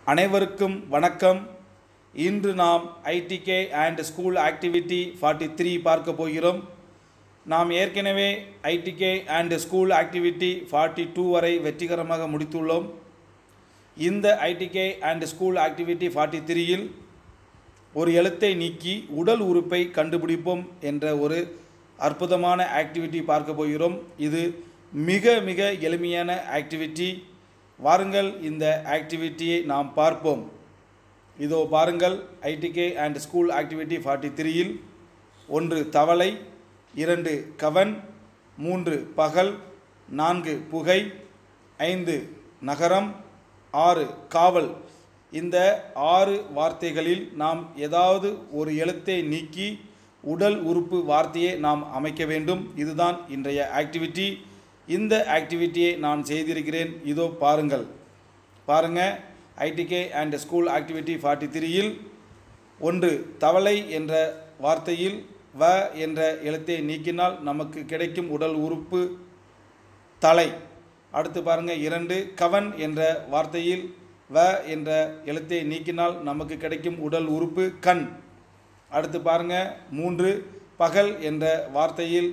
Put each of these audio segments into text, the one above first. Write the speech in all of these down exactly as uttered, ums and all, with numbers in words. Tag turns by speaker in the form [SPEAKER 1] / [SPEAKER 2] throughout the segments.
[SPEAKER 1] அனைவருக்கும் வணக்கம். இன்று நாம் I T K and School Activity forty-three பார்க்க போகிறோம். நாம் ஏற்கனவே I T K and School Activity forty-two வரை வெற்றிகரமாக முடித்துள்ளோம். இந்த I T K and School Activity forty-three இல் ஒரு எழுத்தை நீக்கி உடல் உறுப்பை கண்டுபிடிப்போம் என்ற ஒரு அற்புதமான ஆக்டிவிட்டி பார்க்க போகிறோம். இது மிக மிக எளிமையான ஆக்டிவிட்டி. வாருங்கள் இந்த ஆக்டிவிட்டியை நாம் பார்ப்போம். இதோ பாருங்கள், I T K and School Activity forty-three இல் ஒன்று தவளை, இரண்டு கவன், மூன்று பகல், நான்கு புகை, ஐந்து நகரம், ஆறு காவல். இந்த ஆறு வார்த்தைகளில் நாம் ஏதாவது ஒரு எழுத்தை நீக்கி உடல் உறுப்பு வார்த்தையை நாம் அமைக்க வேண்டும். இதுதான் இன்றைய ஆக்டிவிட்டி. இந்த ஆக்டிவிட்டியை நான் செய்திருக்கிறேன். இதோ பாருங்கள் பாருங்கள் I T K and School Activity forty-three இல் ஒன்று தவளை என்ற வார்த்தையில் வ என்ற எழுத்தை நீக்கினால் நமக்கு கிடைக்கும் உடல் உறுப்பு தலை. அடுத்து பாருங்கள், இரண்டு கவன் என்ற வார்த்தையில் வ என்ற எழுத்தை நீக்கினால் நமக்கு கிடைக்கும் உடல் உறுப்பு கண். அடுத்து பாருங்கள், மூன்று பகல் என்ற வார்த்தையில்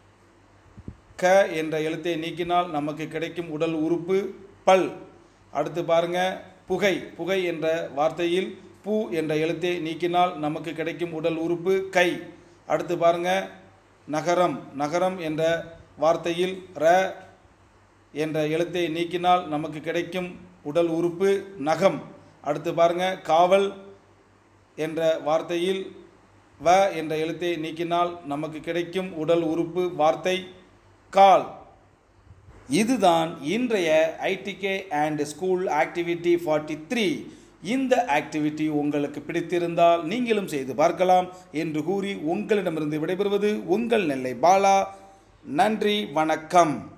[SPEAKER 1] க என்ற எழுத்தை நீக்கினால் நமக்கு கிடைக்கும் உடல் உறுப்பு பல். அடுத்து பாருங்கள், புகை புகை என்ற வார்த்தையில் பூ என்ற எழுத்தை நீக்கினால் நமக்கு கிடைக்கும் உடல் உறுப்பு கை. அடுத்து பாருங்கள், நகரம் நகரம் என்ற வார்த்தையில் ர என்ற எழுத்தை நீக்கினால் நமக்கு கிடைக்கும் உடல் உறுப்பு நகம். அடுத்து பாருங்கள், காவல் என்ற வார்த்தையில் வ என்ற எழுத்தை நீக்கினால் நமக்கு கிடைக்கும் உடல் உறுப்பு வார்த்தை கால். இதுதான் இன்றைய I T K and School Activity forty-three. இந்த ஆக்டிவிட்டி உங்களுக்கு பிடித்திருந்தால் நீங்களும் செய்து பார்க்கலாம் என்று கூறி உங்களிடமிருந்து விடைபெறுவது உங்கள் நெல்லை பாலா. நன்றி, வணக்கம்.